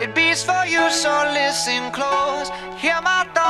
It beats for you, so listen close. Hear my thoughts.